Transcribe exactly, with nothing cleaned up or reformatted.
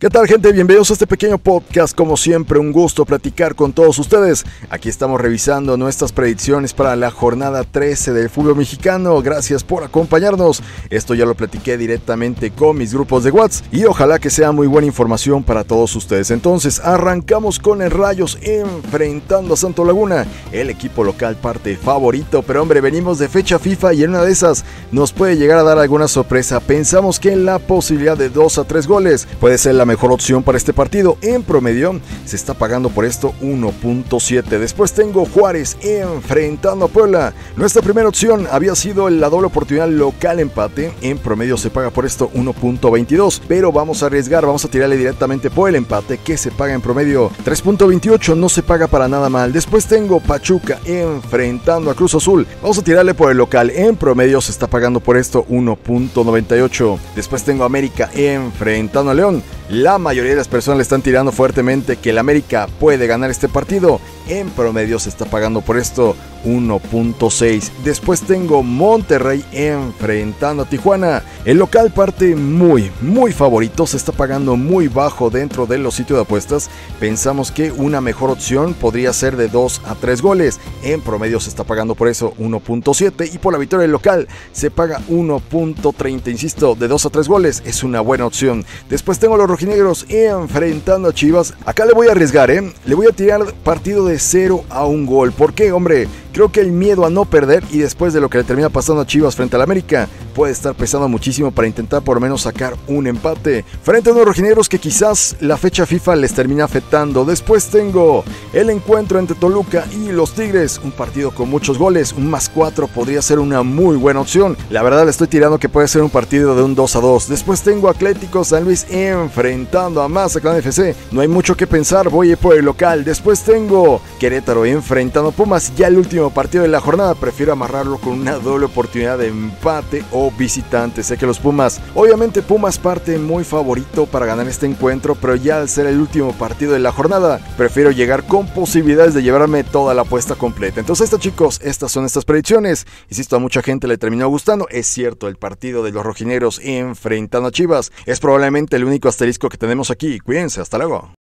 ¿Qué tal, gente? Bienvenidos a este pequeño podcast. Como siempre, un gusto platicar con todos ustedes. Aquí estamos revisando nuestras predicciones para la jornada trece del fútbol mexicano. Gracias por acompañarnos. Esto ya lo platiqué directamente con mis grupos de WhatsApp y ojalá que sea muy buena información para todos ustedes. Entonces, arrancamos con el Rayos enfrentando a Santos Laguna. El equipo local parte favorito, pero hombre, venimos de fecha FIFA y en una de esas nos puede llegar a dar alguna sorpresa. Pensamos que la posibilidad de dos a tres goles puede ser la mejor opción para este partido. En promedio se está pagando por esto uno punto siete. Después tengo Juárez enfrentando a Puebla. Nuestra primera opción había sido la doble oportunidad local empate. En promedio se paga por esto uno punto veintidós, pero vamos a arriesgar, vamos a tirarle directamente por el empate, que se paga en promedio tres punto veintiocho. No se paga para nada mal. Después tengo Pachuca enfrentando a Cruz Azul. Vamos a tirarle por el local. En promedio se está pagando por esto uno punto noventa y ocho. Después tengo América enfrentando a León. La mayoría de las personas le están tirando fuertemente que el América puede ganar este partido. En promedio se está pagando por esto uno punto seis. Después tengo Monterrey enfrentando a Tijuana. El local parte muy, muy favorito. Se está pagando muy bajo dentro de los sitios de apuestas. Pensamos que una mejor opción podría ser de dos a tres goles. En promedio se está pagando por eso uno punto siete. Y por la victoria del local se paga uno punto treinta. Insisto, de dos a tres goles es una buena opción. Después tengo a los rojinegros enfrentando a Chivas. Acá le voy a arriesgar, ¿eh? Le voy a tirar partido de cero a un gol. ¿Por qué, hombre? Creo que el miedo a no perder y después de lo que le termina pasando a Chivas frente al América puede estar pesando muchísimo para intentar por lo menos sacar un empate frente a unos rojinegros que quizás la fecha FIFA les termina afectando. Después tengo el encuentro entre Toluca y los Tigres, un partido con muchos goles, un más cuatro podría ser una muy buena opción. La verdad le estoy tirando que puede ser un partido de un dos a dos. Después tengo Atlético San Luis enfrentando a Mazatlán F C. No hay mucho que pensar, voy por el local. Después tengo Querétaro enfrentando a Pumas, ya el último partido de la jornada. Prefiero amarrarlo con una doble oportunidad de empate o visitante. Sé que los Pumas, obviamente Pumas parte muy favorito para ganar este encuentro, pero ya al ser el último partido de la jornada, prefiero llegar con posibilidades de llevarme toda la apuesta completa. Entonces, estos chicos, estas son estas predicciones. Insisto, a mucha gente le terminó gustando. Es cierto, el partido de los rojineros enfrentando a Chivas es probablemente el único asterisco que tenemos aquí. Cuídense, hasta luego.